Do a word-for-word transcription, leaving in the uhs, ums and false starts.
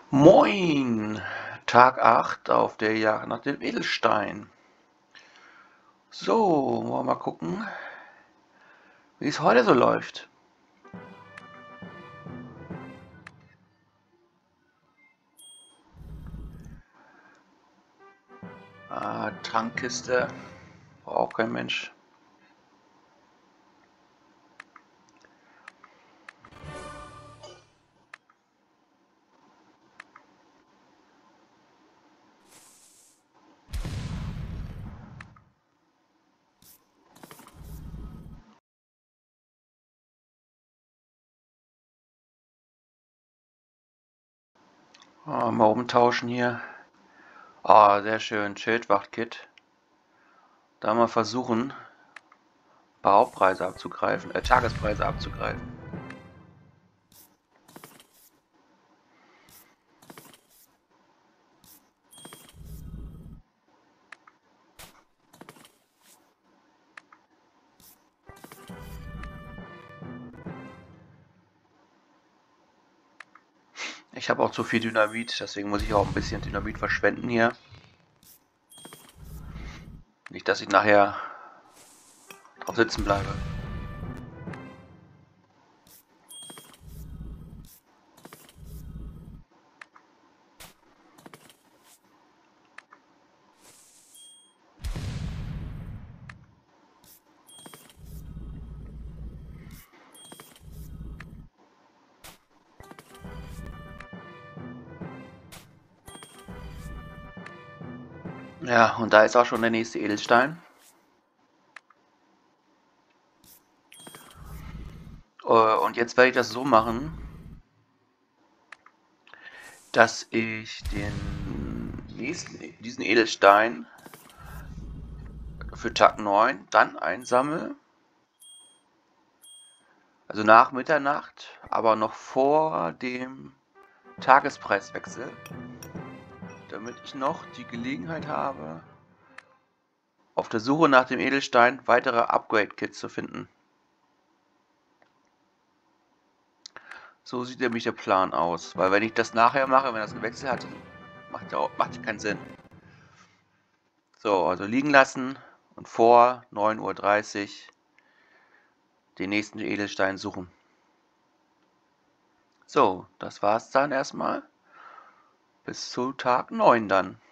Moin! Tag acht auf der Jagd nach dem Edelstein. So, wollen wir mal gucken, wie es heute so läuft. Ah, Trankkiste. Braucht kein Mensch. Ah, mal umtauschen hier. Ah, sehr schön. Schildwacht-Kit. Da mal versuchen, ein paar Hauptpreise abzugreifen, äh, Tagespreise abzugreifen. Ich habe auch zu viel Dynamit, deswegen muss ich auch ein bisschen Dynamit verschwenden hier. Nicht, dass ich nachher drauf sitzen bleibe. Ja, und da ist auch schon der nächste Edelstein. Äh, Und jetzt werde ich das so machen, dass ich den nächsten, diesen Edelstein für Tag neun dann einsammle. Also nach Mitternacht, aber noch vor dem Tagespreiswechsel, damit ich noch die Gelegenheit habe, auf der Suche nach dem Edelstein weitere Upgrade-Kits zu finden. So sieht nämlich der Plan aus. Weil wenn ich das nachher mache, wenn das gewechselt hat, macht ja macht keinen Sinn. So, also liegen lassen und vor neun Uhr dreißig den nächsten Edelstein suchen. So, das war's dann erstmal. Bis zu Tag neun dann.